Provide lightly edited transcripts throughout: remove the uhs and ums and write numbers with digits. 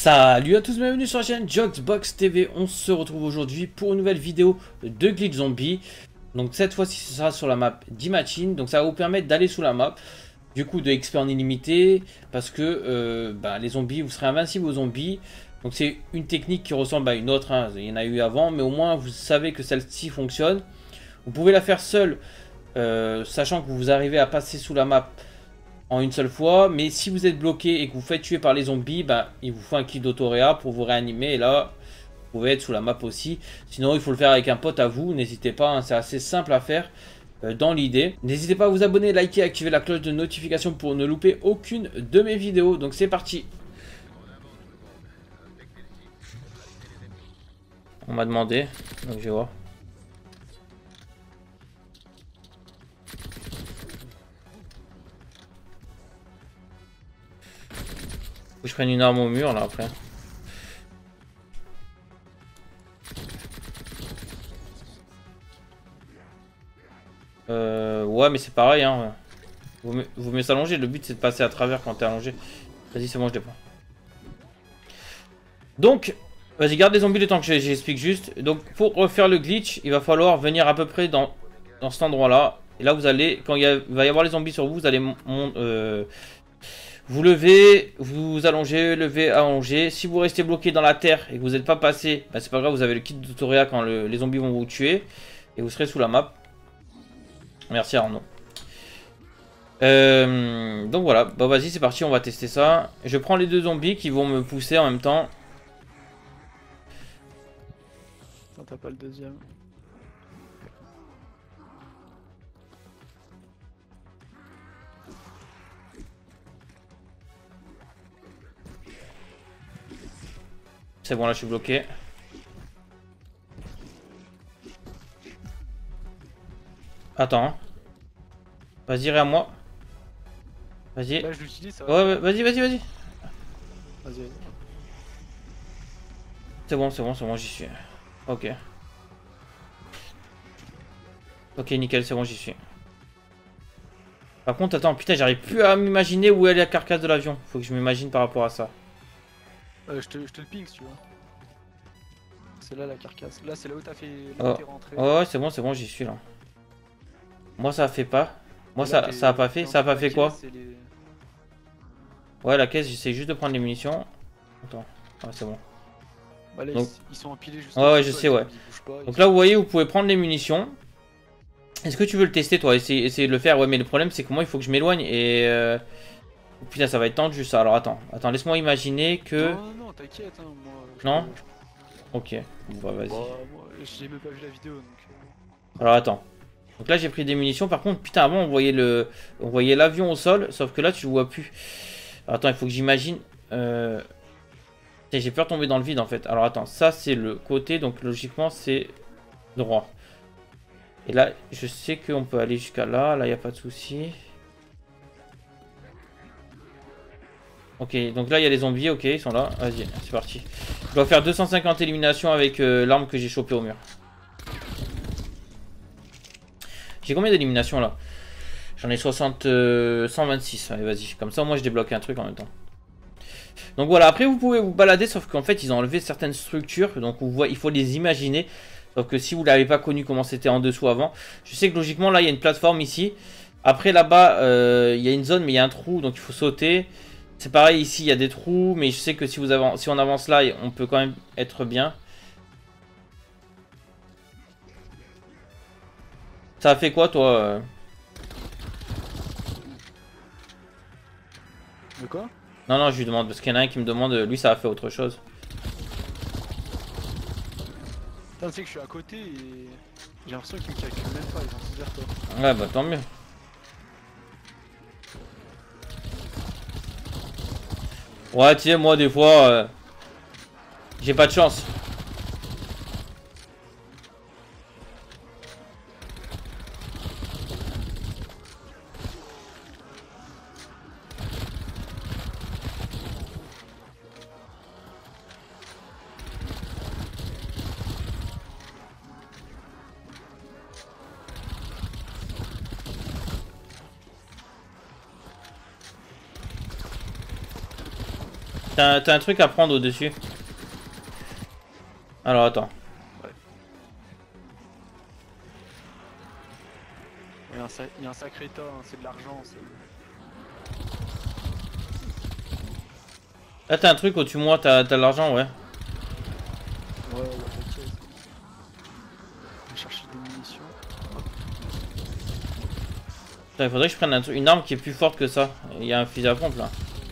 Salut à tous, bienvenue sur la chaîne Joxbox TV. On se retrouve aujourd'hui pour une nouvelle vidéo de glitch zombie. Donc cette fois-ci ce sera sur la map d'Imagine. Donc ça va vous permettre d'aller sous la map, du coup de XP en illimité, parce que les zombies, vous serez invincible aux zombies. Donc c'est une technique qui ressemble à une autre, hein. Il y en a eu avant, mais au moins vous savez que celle-ci fonctionne. Vous pouvez la faire seule, sachant que vous arrivez à passer sous la map en une seule fois, mais si vous êtes bloqué et que vous faites tuer par les zombies, il vous faut un kit d'autoréa pour vous réanimer, et là vous pouvez être sous la map aussi. Sinon il faut le faire avec un pote à vous, n'hésitez pas, hein, c'est assez simple à faire dans l'idée. N'hésitez pas à vous abonner, liker, activer la cloche de notification pour ne louper aucune de mes vidéos. Donc c'est parti. On m'a demandé, donc je vais voir. Faut que je prenne une arme au mur là après. Ouais, mais c'est pareil, hein. Vous mettez allongé, le but c'est de passer à travers quand t'es allongé. Vas-y, c'est bon, je l'ai pas. Donc, vas-y, garde les zombies le temps que j'explique juste. Donc, pour refaire le glitch, il va falloir venir à peu près dans cet endroit là. Et là, vous allez, quand il va y avoir les zombies sur vous, vous allez vous levez, vous allongez, levez, allongez. Si vous restez bloqué dans la terre et que vous n'êtes pas passé, c'est pas grave, vous avez le kit d'autoréa quand les zombies vont vous tuer. Et vous serez sous la map. Merci Arnaud. Donc voilà, vas-y c'est parti, on va tester ça. Je prends les deux zombies qui vont me pousser en même temps. Non, t'as pas le deuxième. C'est bon, là je suis bloqué. Attends. Vas-y, à moi. Vas-y. Là je l'utilise, ça va. Ouais, vas-y. Vas-y. C'est bon, j'y suis. Ok. Ok, nickel, c'est bon, j'y suis. Par contre, attends, putain, j'arrive plus à m'imaginer où est la carcasse de l'avion. Faut que je m'imagine par rapport à ça. Je te le ping si tu veux. C'est là la carcasse. Là c'est là où t'as fait. Oh. T'es rentré. Ouais, c'est bon, j'y suis là. Moi, ça fait pas. Moi, ça a pas fait. Ça a pas fait quoi? Ouais, la caisse, j'essaie juste de prendre les munitions. Attends. Ah, c'est bon. Bah là, donc... ils sont empilés juste. Ouais, je sais, ouais. Donc là, vous voyez, vous pouvez prendre les munitions. Est-ce que tu veux le tester, toi? Essayer de le faire. Ouais, mais le problème, c'est que moi, il faut que je m'éloigne et. Oh, putain, ça va être tendu ça. Alors attends, laisse-moi imaginer que. Non, t'inquiète, hein, moi. Non. Ok. Bon, vas-y. Bah, moi, j'ai même pas vu la vidéo donc. Alors attends. Donc là, j'ai pris des munitions. Par contre, putain, avant, on voyait l'avion au sol, sauf que là, tu le vois plus. Alors, attends, il faut que j'imagine. J'ai peur de tomber dans le vide en fait. Alors attends, ça c'est le côté, donc logiquement c'est droit. Et là, je sais qu'on peut aller jusqu'à là. Là, il n'y a pas de souci. Ok, donc là, il y a les zombies. Ok, ils sont là. Vas-y, c'est parti. Je dois faire 250 éliminations avec l'arme que j'ai chopée au mur. J'ai combien d'éliminations là? J'en ai 126. Allez, vas-y. Comme ça, moi, je débloque un truc en même temps. Donc voilà, après vous pouvez vous balader, sauf qu'en fait ils ont enlevé certaines structures, donc il faut les imaginer. Sauf que si vous n'avez pas connu comment c'était en dessous avant, je sais que logiquement là il y a une plateforme ici. Après là-bas il y a une zone mais il y a un trou, donc il faut sauter. C'est pareil ici, il y a des trous, mais je sais que si on avance là, on peut quand même être bien. Ça a fait quoi toi De quoi? Non, je lui demande, parce qu'il y en a un qui me demande, lui ça a fait autre chose. Putain, tu sais que je suis à côté et j'ai l'impression qu'ils me calculent même pas, ils vont se dire toi. Ouais, bah tant mieux. Ouais, tu sais, moi des fois, j'ai pas de chance. T'as un truc à prendre au-dessus. Alors attends. Ouais. Il y a un sacré tas, hein, c'est de l'argent. Là t'as un truc au-dessus de moi, t'as de l'argent, ouais. Ouais, t'inquiète. Je vais chercher des munitions. Putain, il faudrait que je prenne une arme qui est plus forte que ça. Il y a un fusil à pompe là.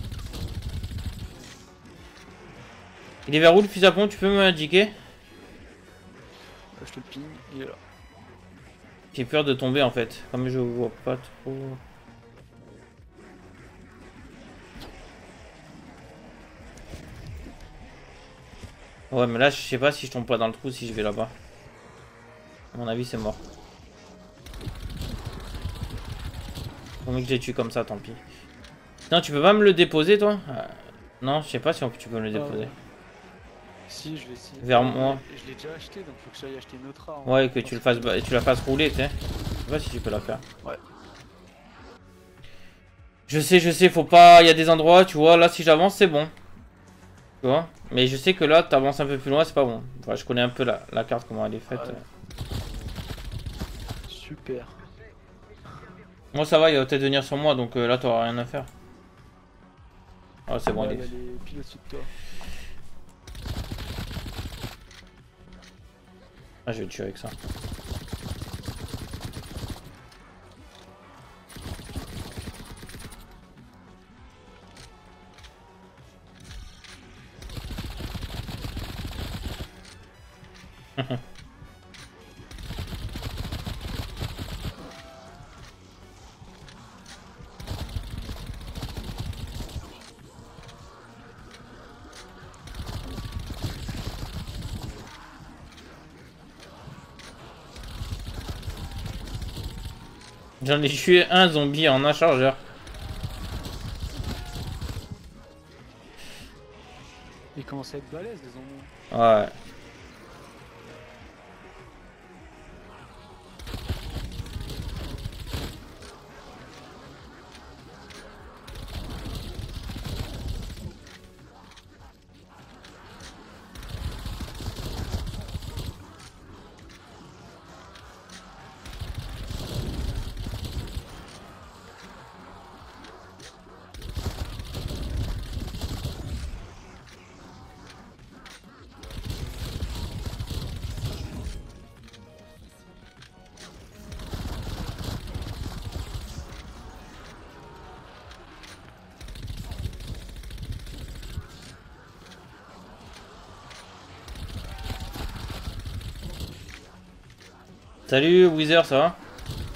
Il est vers où le fusil à pompe? Tu peux m'indiquer? Je te le ping, il est là. J'ai peur de tomber en fait. Comme je vois pas trop. Ouais, mais là je sais pas si je tombe pas dans le trou si je vais là-bas. À mon avis c'est mort. Faut mieux que je les tue comme ça, tant pis. Non, tu peux pas me le déposer toi? Non, je sais pas si tu peux me le déposer. Si, je vais essayer. Vers moi. Je l'ai déjà acheté, donc faut que j'aille acheter une autre arme. Ouais, que tu la fasses rouler, tu sais. Je sais pas si tu peux la faire. Ouais. Je sais, faut pas... Il y a des endroits, tu vois, là si j'avance c'est bon. Tu vois. Mais je sais que là, t'avances un peu plus loin, c'est pas bon. Enfin, je connais un peu la carte, comment elle est faite. Ouais. Super. Moi ça va, il va peut-être venir sur moi, donc là t'auras rien à faire. Ah c'est bon, Ouais, il est... elle est pile au-dessus de toi. Ah, je vais le tuer avec ça. J'en ai tué un zombie en un chargeur. Il commence à être balèze les zombies. Ouais. Salut Wither, ça va?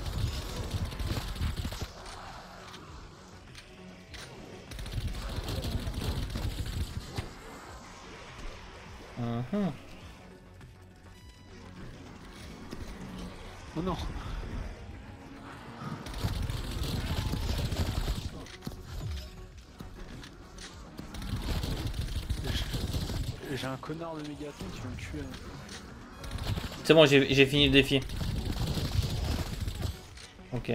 Oh non. J'ai un connard de mégaton qui va me tuer. C'est bon, j'ai fini le défi. Ok.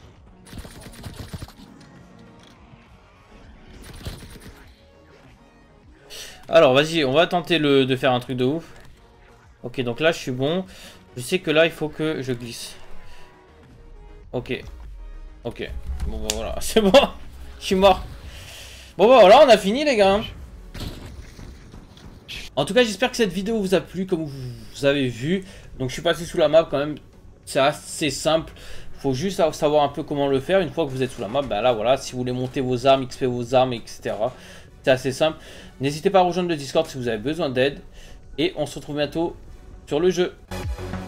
Alors vas-y, on va tenter de faire un truc de ouf. Ok, donc là je suis bon. Je sais que là il faut que je glisse. Ok. Ok. Bon bah voilà, c'est bon. Je suis mort. Bon bah voilà, on a fini les gars. En tout cas, j'espère que cette vidéo vous a plu, comme vous avez vu. Donc je suis passé sous la map quand même. C'est assez simple. Faut juste savoir un peu comment le faire. Une fois que vous êtes sous la map, ben là voilà, si vous voulez monter vos armes, XP vos armes, etc. C'est assez simple. N'hésitez pas à rejoindre le Discord si vous avez besoin d'aide. Et on se retrouve bientôt sur le jeu.